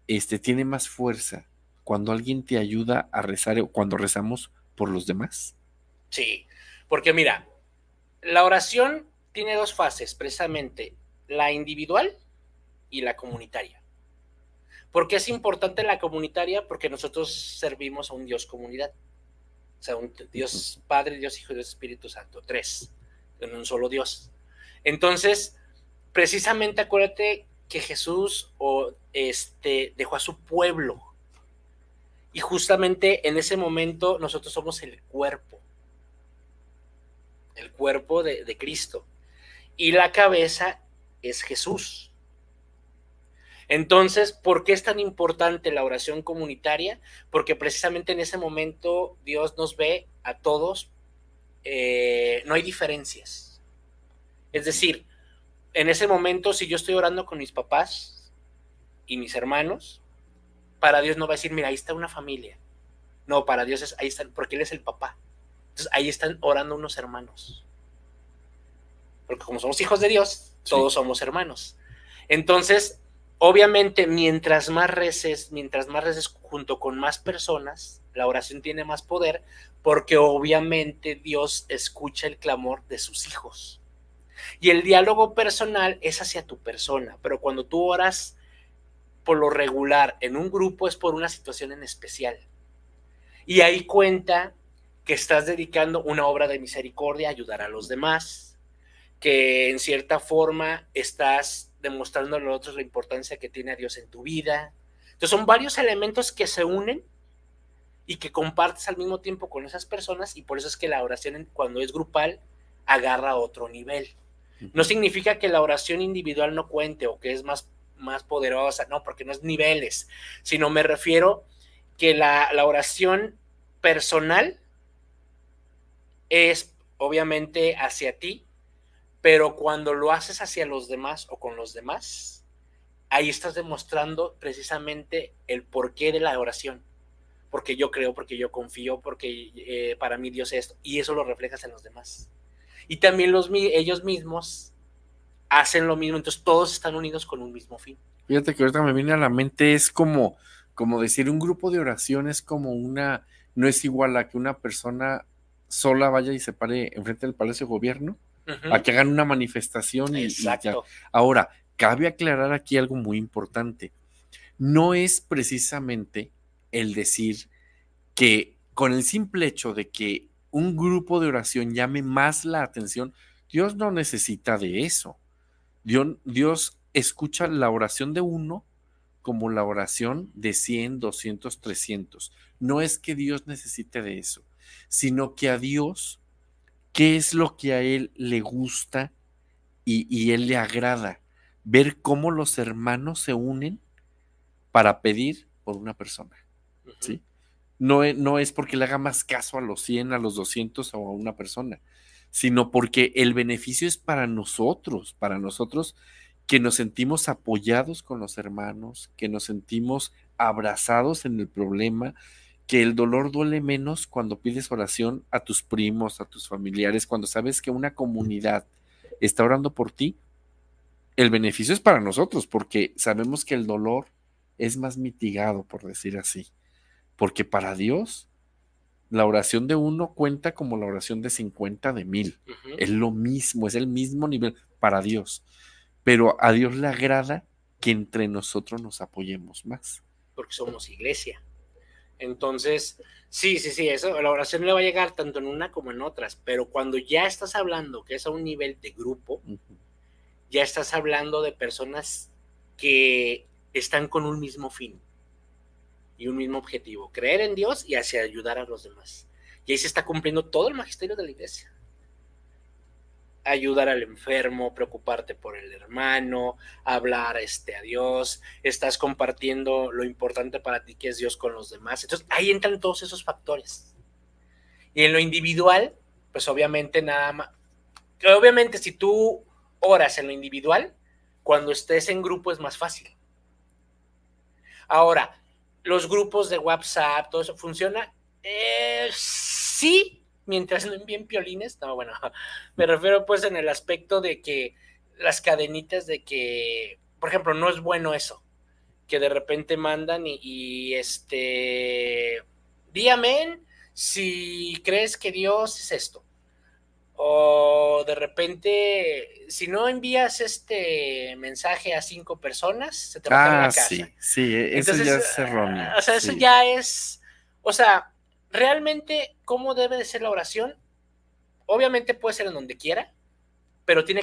este, tiene más fuerza cuando alguien te ayuda a rezar o cuando rezamos por los demás? Sí, porque mira, la oración tiene dos fases, precisamente, la individual y la comunitaria. ¿Por qué es importante la comunitaria? Porque nosotros servimos a un Dios comunidad. O sea, un Dios Padre, Dios Hijo y Dios Espíritu Santo, tres, en un solo Dios. Entonces, precisamente acuérdate que Jesús o, este, dejó a su pueblo y justamente en ese momento nosotros somos el cuerpo, el cuerpo de, de Cristo y la cabeza es Jesús. Entonces, ¿por qué es tan importante la oración comunitaria? Porque precisamente en ese momento Dios nos ve a todos, eh, no hay diferencias. Es decir, en ese momento, si yo estoy orando con mis papás y mis hermanos, para Dios no va a decir, mira, ahí está una familia. No, para Dios es, ahí están, porque Él es el papá. Entonces, ahí están orando unos hermanos. Porque como somos hijos de Dios, sí, todos somos hermanos. Entonces, obviamente, mientras más reces, mientras más reces junto con más personas, la oración tiene más poder, porque obviamente Dios escucha el clamor de sus hijos. Y el diálogo personal es hacia tu persona, pero cuando tú oras por lo regular en un grupo es por una situación en especial. Y ahí cuenta que estás dedicando una obra de misericordia a ayudar a los demás, que en cierta forma estás demostrando a los otros la importancia que tiene a Dios en tu vida. Entonces son varios elementos que se unen y que compartes al mismo tiempo con esas personas, y por eso es que la oración cuando es grupal agarra otro nivel. No significa que la oración individual no cuente o que es más, más poderosa, no, porque no es niveles, sino me refiero que la, la oración personal es obviamente hacia ti, pero cuando lo haces hacia los demás o con los demás, ahí estás demostrando precisamente el porqué de la oración. Porque yo creo, porque yo confío, porque eh, para mí Dios es esto, y eso lo reflejas en los demás. Y también los, ellos mismos hacen lo mismo, entonces todos están unidos con un mismo fin. Fíjate que ahorita me viene a la mente, es como, como decir, un grupo de oración es como una, no es igual a que una persona sola vaya y se pare enfrente del Palacio de Gobierno, uh-huh, a que hagan una manifestación y, y ya. Ahora, cabe aclarar aquí algo muy importante. No es precisamente el decir que con el simple hecho de que un grupo de oración llame más la atención, Dios no necesita de eso. Dios, Dios escucha la oración de uno como la oración de cien, doscientos, trescientos. No es que Dios necesite de eso, sino que a Dios, ¿qué es lo que a Él le gusta y, y Él le agrada? Ver cómo los hermanos se unen para pedir por una persona, ¿sí? No es, no es porque le haga más caso a los cien, a los doscientos o a una persona, sino porque el beneficio es para nosotros, para nosotros que nos sentimos apoyados con los hermanos, que nos sentimos abrazados en el problema, que el dolor duele menos cuando pides oración a tus primos, a tus familiares, cuando sabes que una comunidad está orando por ti. El beneficio es para nosotros porque sabemos que el dolor es más mitigado, por decir así, porque para Dios la oración de uno cuenta como la oración de cincuenta de mil. Uh-huh. Es lo mismo, es el mismo nivel para Dios. Pero a Dios le agrada que entre nosotros nos apoyemos más. Porque somos iglesia. Entonces, sí, sí, sí, eso, la oración le va a llegar tanto en una como en otras, pero cuando ya estás hablando que es a un nivel de grupo, uh-huh, ya estás hablando de personas que están con un mismo fin y un mismo objetivo, creer en Dios y hacia ayudar a los demás. Y ahí se está cumpliendo todo el magisterio de la iglesia. Ayudar al enfermo, preocuparte por el hermano, hablar este, a Dios, estás compartiendo lo importante para ti que es Dios con los demás. Entonces ahí entran todos esos factores. Y en lo individual, pues obviamente nada más, obviamente si tú oras en lo individual, cuando estés en grupo es más fácil. Ahora, los grupos de WhatsApp, todo eso, ¿funciona? Eh, sí, mientras no envíen piolines. No, bueno, me refiero pues en el aspecto de que las cadenitas de que, por ejemplo, no es bueno eso, que de repente mandan y, y este, di amén si crees que Dios es esto. O de repente, si no envías este mensaje a cinco personas, se te va a caer Ah, la casa. sí, sí, e- eso ya Entonces, es erróneo, uh, o sea, eso sí. ya es, o sea, realmente, ¿cómo debe de ser la oración? Obviamente puede ser en donde quiera, pero tiene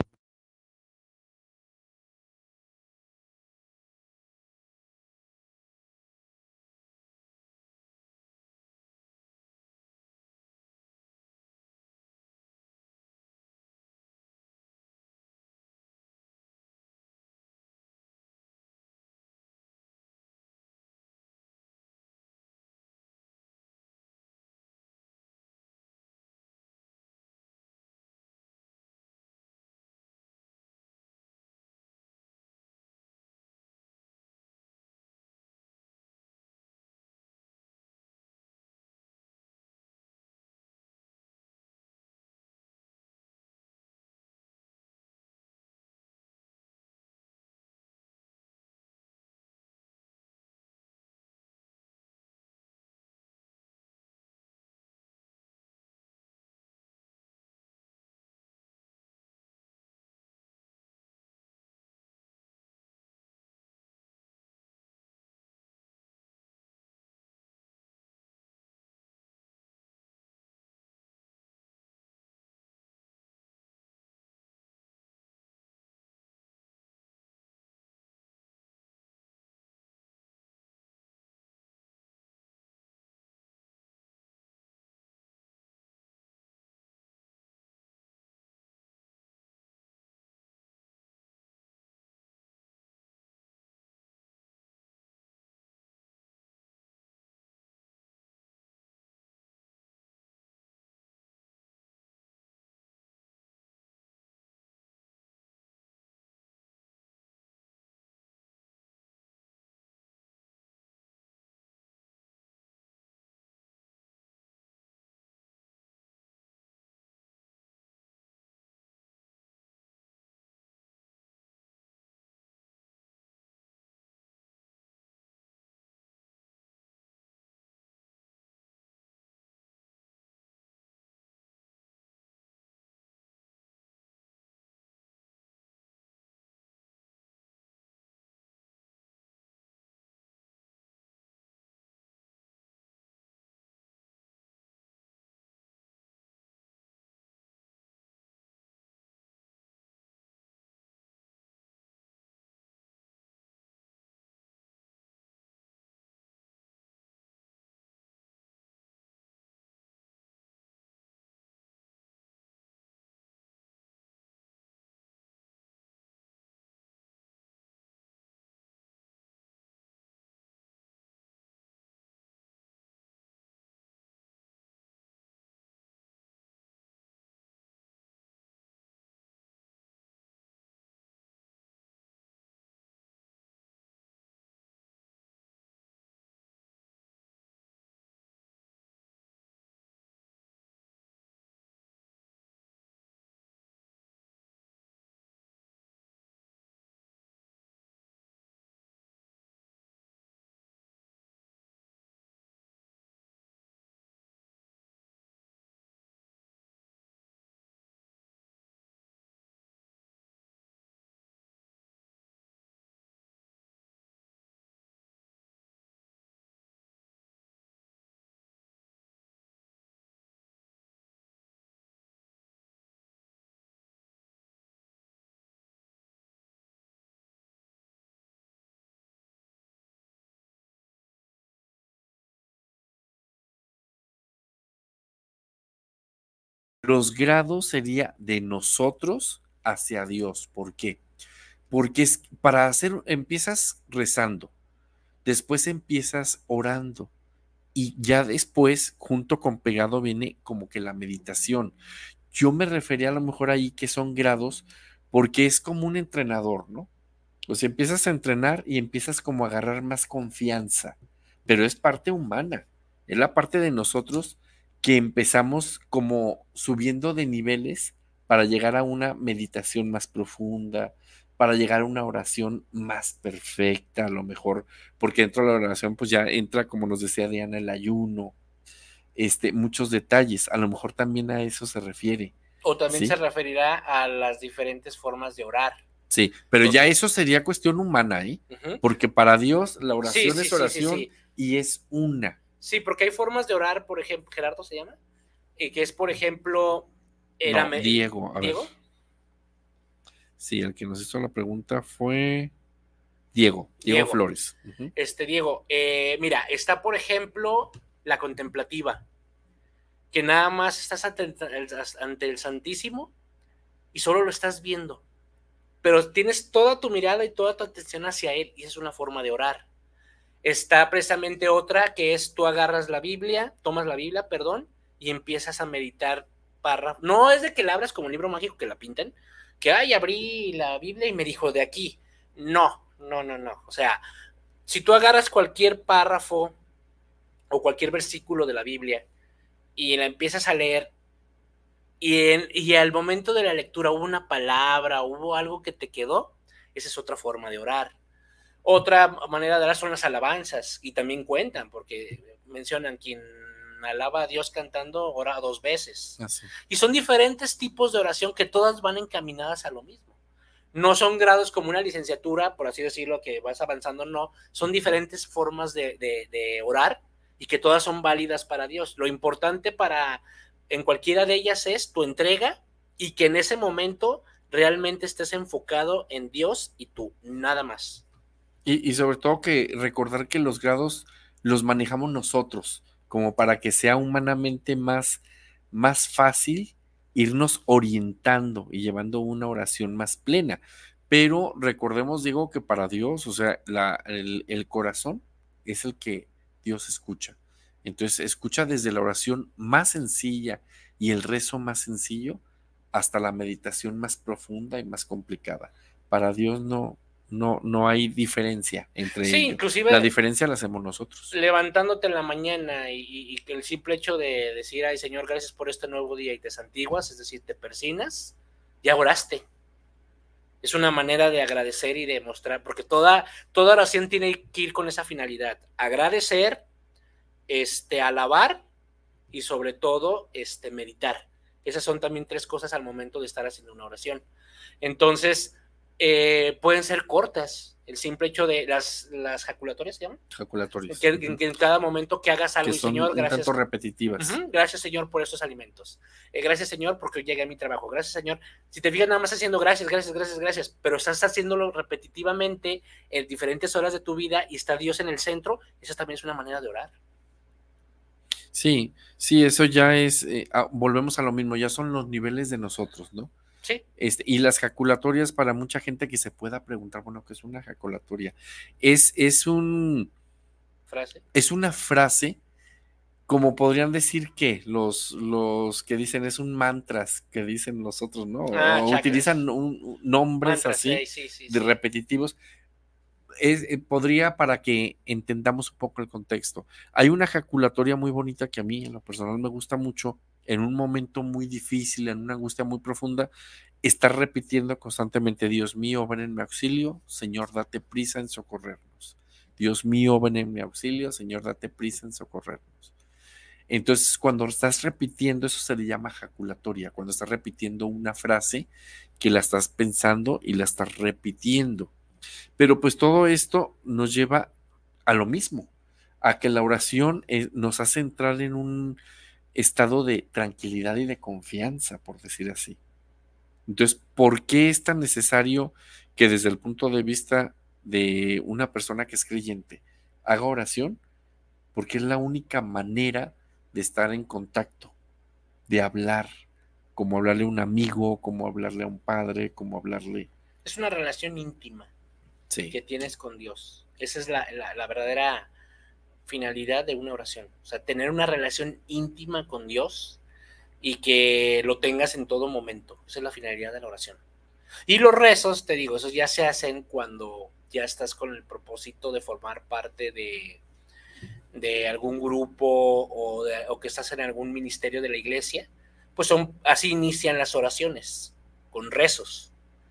Los grados sería de nosotros hacia Dios. ¿Por qué? Porque es para hacer, empiezas rezando, después empiezas orando y ya después, junto con pegado, viene como que la meditación. Yo me refería a lo mejor ahí que son grados porque es como un entrenador, ¿no? O sea, empiezas a entrenar y empiezas como a agarrar más confianza, pero es parte humana, es la parte de nosotros que empezamos como subiendo de niveles para llegar a una meditación más profunda, para llegar a una oración más perfecta, a lo mejor, porque dentro de la oración pues ya entra, como nos decía Diana, el ayuno, este, muchos detalles, a lo mejor también a eso se refiere. O también ¿sí? se referirá a las diferentes formas de orar. Sí, pero Entonces, ya eso sería cuestión humana, ¿eh? uh-huh. Porque para Dios la Sí, oración sí, es sí, sí, oración sí. y es una. Sí, porque hay formas de orar, por ejemplo, Gerardo se llama, y que es, por ejemplo, el, No, el, Diego, a ¿Diego? ver. Sí, el que nos hizo la pregunta fue Diego, Diego, Diego. Flores. Uh-huh. Este, Diego, eh, mira, está, por ejemplo, la contemplativa, que nada más estás ante el, ante el Santísimo y solo lo estás viendo, pero tienes toda tu mirada y toda tu atención hacia Él, y es una forma de orar. Está precisamente otra, que es tú agarras la Biblia, tomas la Biblia, perdón, y empiezas a meditar párrafos. No es de que la abras como un libro mágico que la pinten, que, ay, abrí la Biblia y me dijo de aquí. No, no, no, no. O sea, si tú agarras cualquier párrafo o cualquier versículo de la Biblia y la empiezas a leer, y, en, y al momento de la lectura hubo una palabra, hubo algo que te quedó, esa es otra forma de orar. Otra manera de orar son las alabanzas, y también cuentan, porque mencionan quien alaba a Dios cantando ora dos veces. Así. Y son diferentes tipos de oración que todas van encaminadas a lo mismo. No son grados como una licenciatura, por así decirlo, que vas avanzando, no. Son diferentes formas de, de, de orar y que todas son válidas para Dios. Lo importante para en cualquiera de ellas es tu entrega y que en ese momento realmente estés enfocado en Dios y tú, nada más. Y, y sobre todo que recordar que los grados los manejamos nosotros, como para que sea humanamente más, más fácil irnos orientando y llevando una oración más plena. Pero recordemos, Diego, que para Dios, o sea, la, el, el corazón es el que Dios escucha. Entonces, escucha desde la oración más sencilla y el rezo más sencillo hasta la meditación más profunda y más complicada. Para Dios no, no, no hay diferencia entre sí, ellos. Inclusive la diferencia la hacemos nosotros. Levantándote en la mañana y, y, y el simple hecho de decir, ay Señor, gracias por este nuevo día y te santiguas, es decir, te persinas, ya oraste. Es una manera de agradecer y de mostrar, porque toda, toda oración tiene que ir con esa finalidad, agradecer, este, alabar y sobre todo este, meditar. Esas son también tres cosas al momento de estar haciendo una oración. Entonces, eh, pueden ser cortas. El simple hecho de las, las jaculatorias, ¿se llaman? Jaculatorias. Que, uh-huh. que en cada momento que hagas algo, que son y Señor, un gracias. tanto repetitivas. Uh-huh, gracias, Señor, por estos alimentos. Eh, gracias, Señor, porque hoy llegué a mi trabajo. Gracias, Señor. Si te fijas, nada más haciendo gracias, gracias, gracias, gracias, pero estás haciéndolo repetitivamente en diferentes horas de tu vida y está Dios en el centro, esa también es una manera de orar. Sí, sí, eso ya es, eh, ah, volvemos a lo mismo, ya son los niveles de nosotros, ¿no? Sí. Este, y las jaculatorias, para mucha gente que se pueda preguntar, bueno, ¿qué es una jaculatoria? Es, es un... ¿Frase? Es una frase, como podrían decir que los, los que dicen, es un mantras que dicen los otros, ¿no? Ah, o utilizan un, nombres mantras, así, sí, sí, sí, de sí. repetitivos. Es, eh, podría, para que entendamos un poco el contexto. Hay una jaculatoria muy bonita que a mí en lo personal me gusta mucho, en un momento muy difícil, en una angustia muy profunda, estar repitiendo constantemente: Dios mío, ven en mi auxilio, Señor, date prisa en socorrernos. Dios mío, ven en mi auxilio, Señor, date prisa en socorrernos. Entonces, cuando estás repitiendo, eso se le llama jaculatoria, cuando estás repitiendo una frase que la estás pensando y la estás repitiendo. Pero pues todo esto nos lleva a lo mismo, a que la oración eh, nos hace entrar en un estado de tranquilidad y de confianza, por decir así. Entonces, ¿por qué es tan necesario que desde el punto de vista de una persona que es creyente haga oración? Porque es la única manera de estar en contacto, de hablar, como hablarle a un amigo, como hablarle a un padre, como hablarle... Es una relación íntima. Sí. Que tienes con Dios. Esa es la, la, la verdadera finalidad de una oración. O sea, tener una relación íntima con Dios y que lo tengas en todo momento. Esa es la finalidad de la oración. Y los rezos, te digo, esos ya se hacen cuando ya estás con el propósito de formar parte de, de algún grupo o, de, o que estás en algún ministerio de la iglesia. Pues son, así inician las oraciones, con rezos.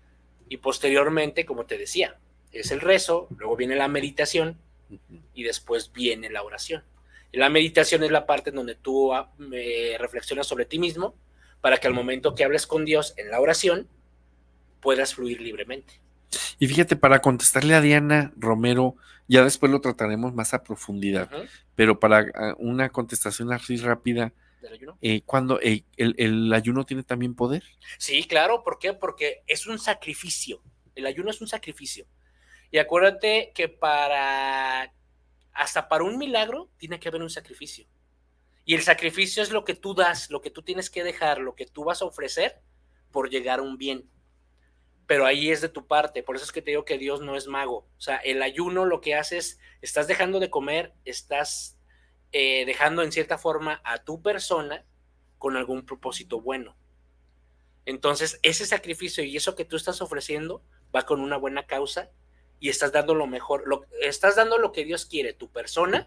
Y posteriormente, como te decía, es el rezo, luego viene la meditación y después viene la oración. Y la meditación es la parte en donde tú eh, reflexionas sobre ti mismo para que al momento que hables con Dios en la oración puedas fluir libremente. Y fíjate, para contestarle a Diana Romero, ya después lo trataremos más a profundidad, uh-huh. pero para uh, una contestación así rápida, ¿del ayuno? Eh, ¿cuándo eh, el, el ayuno tiene también poder? Sí, claro, ¿por qué? Porque es un sacrificio, el ayuno es un sacrificio. Y acuérdate que para, hasta para un milagro tiene que haber un sacrificio. Y el sacrificio es lo que tú das, lo que tú tienes que dejar, lo que tú vas a ofrecer por llegar a un bien. Pero ahí es de tu parte, por eso es que te digo que Dios no es mago. O sea, el ayuno lo que hace es, estás dejando de comer, estás eh, dejando en cierta forma a tu persona con algún propósito bueno. Entonces, ese sacrificio y eso que tú estás ofreciendo va con una buena causa y estás dando lo mejor, lo, estás dando lo que Dios quiere, tu persona,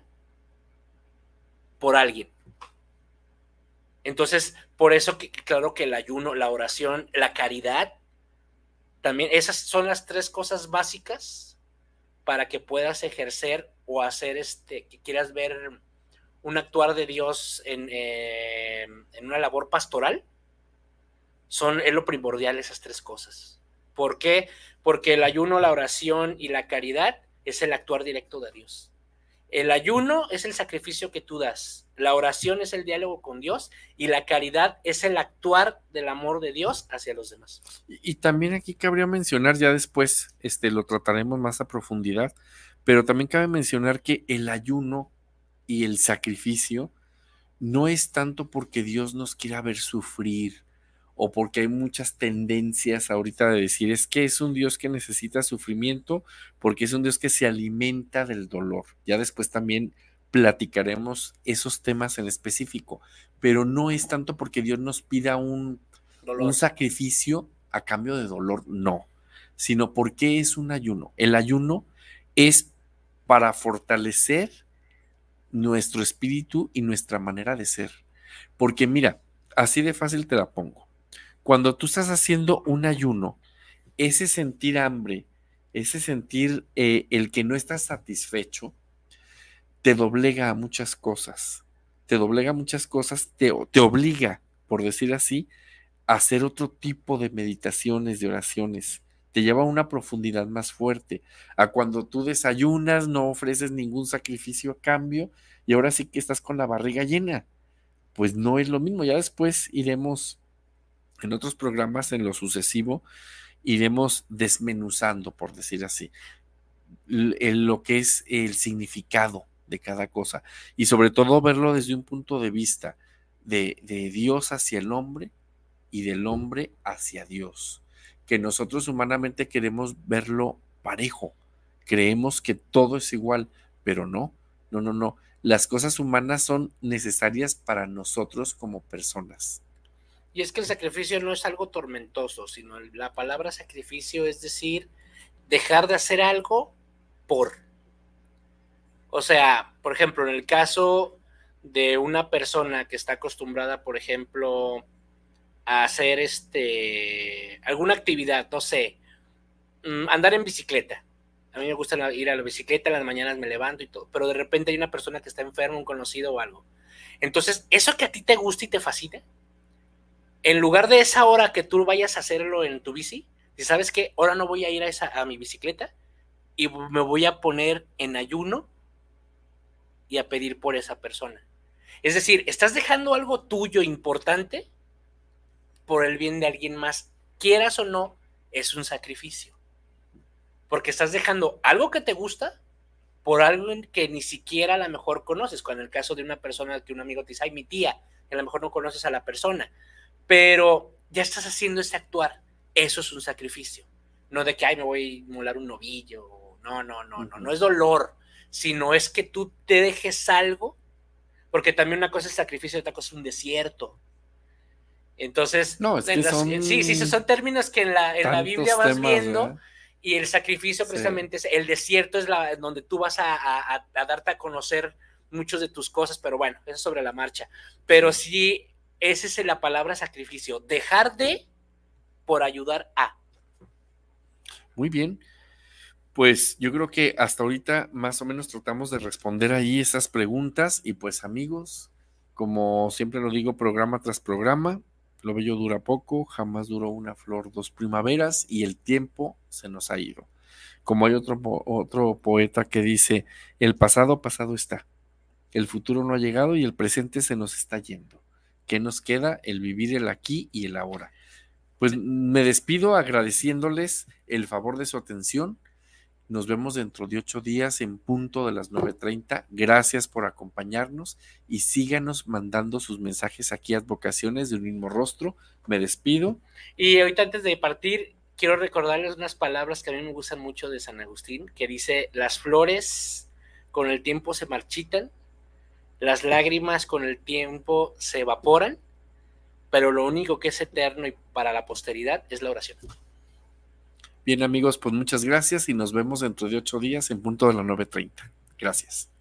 por alguien. Entonces, por eso, que, claro que el ayuno, la oración, la caridad, también esas son las tres cosas básicas para que puedas ejercer o hacer este, que quieras ver un actuar de Dios en, eh, en una labor pastoral. Son, es lo primordial esas tres cosas. ¿Por qué? Porque el ayuno, la oración y la caridad es el actuar directo de Dios. El ayuno es el sacrificio que tú das, la oración es el diálogo con Dios y la caridad es el actuar del amor de Dios hacia los demás. Y, y también aquí cabría mencionar, ya después este, lo trataremos más a profundidad, pero también cabe mencionar que el ayuno y el sacrificio no es tanto porque Dios nos quiera ver sufrir, o porque hay muchas tendencias ahorita de decir, es que es un Dios que necesita sufrimiento, porque es un Dios que se alimenta del dolor. Ya después también platicaremos esos temas en específico, pero no es tanto porque Dios nos pida un, un sacrificio a cambio de dolor, no, sino porque es un ayuno. El ayuno es para fortalecer nuestro espíritu y nuestra manera de ser, porque mira, así de fácil te la pongo. Cuando tú estás haciendo un ayuno, ese sentir hambre, ese sentir eh, el que no estás satisfecho, te doblega a muchas cosas. Te doblega a muchas cosas, te, te obliga, por decir así, a hacer otro tipo de meditaciones, de oraciones. Te lleva a una profundidad más fuerte. A cuando tú desayunas, no ofreces ningún sacrificio a cambio y ahora sí que estás con la barriga llena. Pues no es lo mismo. Ya después iremos en otros programas, en lo sucesivo, iremos desmenuzando, por decir así, el, lo que es el significado de cada cosa y sobre todo verlo desde un punto de vista de, de Dios hacia el hombre y del hombre hacia Dios, que nosotros humanamente queremos verlo parejo, creemos que todo es igual, pero no, no, no, no, las cosas humanas son necesarias para nosotros como personas. Y es que el sacrificio no es algo tormentoso, sino la palabra sacrificio es decir, dejar de hacer algo por. O sea, por ejemplo, en el caso de una persona que está acostumbrada, por ejemplo, a hacer este alguna actividad, no sé, andar en bicicleta. A mí me gusta ir a la bicicleta, en las mañanas me levanto y todo, pero de repente hay una persona que está enferma, un conocido o algo. Entonces, eso que a ti te gusta y te fascina, en lugar de esa hora que tú vayas a hacerlo en tu bici, ¿sabes qué? Ahora no voy a ir a, esa, a mi bicicleta y me voy a poner en ayuno y a pedir por esa persona. Es decir, estás dejando algo tuyo importante por el bien de alguien más. Quieras o no, es un sacrificio. Porque estás dejando algo que te gusta por algo que ni siquiera a lo mejor conoces. Con el caso de una persona que un amigo te dice, ay, mi tía, que a lo mejor no conoces a la persona. Pero ya estás haciendo ese actuar. Eso es un sacrificio. No de que, ay, me voy a inmolar un novillo. No, no, no, uh-huh. no. No es dolor, sino es que tú te dejes algo. Porque también una cosa es sacrificio y otra cosa es un desierto. Entonces, no, es que las, son sí, sí, son términos que en la, en la Biblia vas temas, viendo. ¿verdad? Y el sacrificio precisamente sí. es, el desierto es la, donde tú vas a, a, a darte a conocer muchos de tus cosas, pero bueno, eso es sobre la marcha. Pero sí, esa es la palabra sacrificio, dejar de por ayudar a. Muy bien. Pues yo creo que hasta ahorita más o menos tratamos de responder ahí esas preguntas y pues amigos, como siempre lo digo, programa tras programa, lo bello dura poco, jamás duró una flor dos primaveras y el tiempo se nos ha ido. Como hay otro, otro poeta que dice, el pasado pasado está, el futuro no ha llegado y el presente se nos está yendo. ¿Qué nos queda? El vivir el aquí y el ahora. Pues me despido agradeciéndoles el favor de su atención. Nos vemos dentro de ocho días en punto de las nueve treinta. Gracias por acompañarnos y síganos mandando sus mensajes aquí a Advocaciones de un mismo rostro. Me despido. Y ahorita antes de partir, quiero recordarles unas palabras que a mí me gustan mucho de San Agustín, que dice, las flores con el tiempo se marchitan, las lágrimas con el tiempo se evaporan, pero lo único que es eterno y para la posteridad es la oración. Bien amigos, pues muchas gracias y nos vemos dentro de ocho días en punto de las nueve treinta. Gracias.